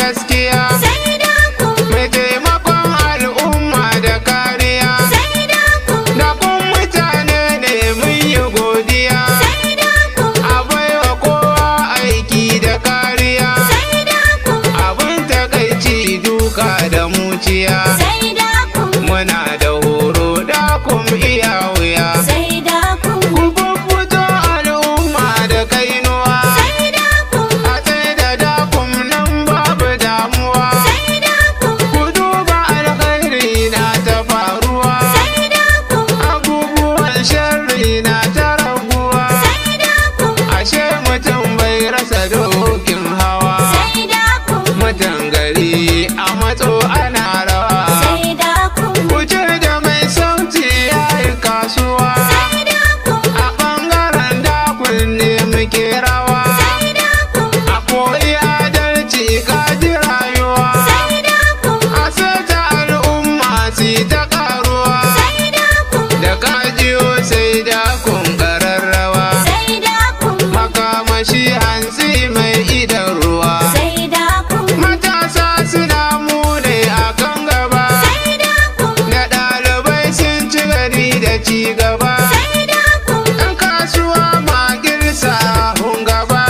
gaskiya, mai taimakon al'umma da kariya, Dakum mutane ne mun yi godiya, a baiwa kowa aiki da kariya, abin takaici duka da muciya, muna da horo Dakum iya wuya, ku fito al'umma da kainuwa, a tsaye da Dakum nan babu damuwa, ku duba alkhairi na ta faruwa, abubuwan sharri na ta raguwa, ashe mutum bai rasa dokin hawa, mutan gari a matso ana rawa, ku ce da mai sauti ya yi kasuwa, a ɓangaren Dakum ne muke rawa, a koyi adalci kaji rayuwa, a sata al'umma su ta karuwa, da kajiyo sai Dakum ƙararrawa, makamashi hantsi mai idan ruwa, matasa suna mune a kan gaba, da ɗalibai sun ci gari da ci gaba, ɗan kasuwa magirsa hun gaba,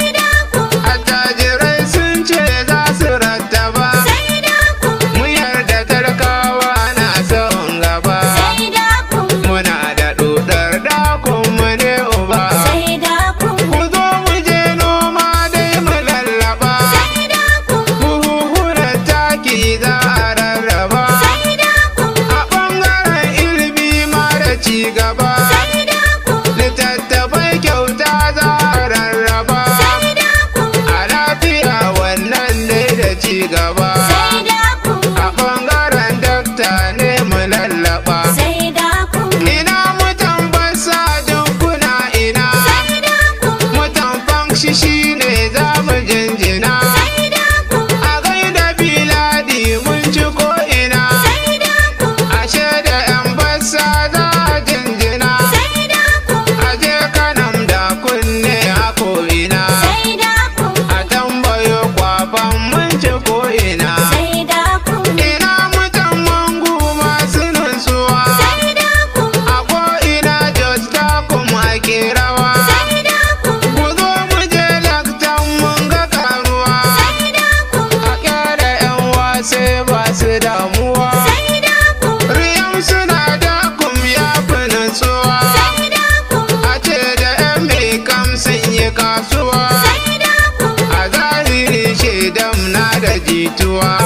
attajirai sun ce za su rattaba, mu yarda talakawa na son gaba, muna da ɗodar Dakum mu ne uba, ku zo mu je noma dai mu lallaba, buhuhunan taki za a rarraba, a ɓangaren ilimi ma da ci gaba, littattafai kyauta za a rarraba, a lafiya wannan ne da ci gaba, a ɓangaren dakta ne mu lallaba, ina mutan basa dukkuna ina, mutan fankshi shine za mu jinjina, a gaida biladi mun ci ko ina, ashe da yan basa za a jinjina, aje kanam da kunne a ko'ina, a tambayo kwafan mun ci ko ina, ina mutan mangu masu nutsuwa, a ko'ina Jos Dakum ake rawa, ku zo mu je laktan mun ga karuwa, a kyara yan wase ba su damuwa, riyam suna Dakum ya fi nutsuwa, a ce da yan kam sun yi kasuwa, a zahiri shaidam na da jituwa,